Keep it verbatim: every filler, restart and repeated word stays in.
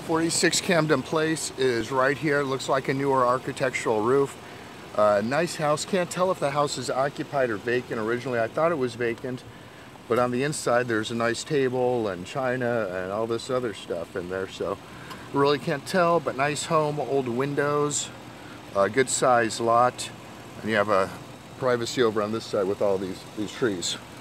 forty-six Camden Place is right here. It looks like a newer architectural roof. Uh, nice house. Can't tell if the house is occupied or vacant. Originally I thought it was vacant, but on the inside there's a nice table and china and all this other stuff in there, so really can't tell. But nice home, old windows, a good sized lot, and you have a privacy over on this side with all these these trees.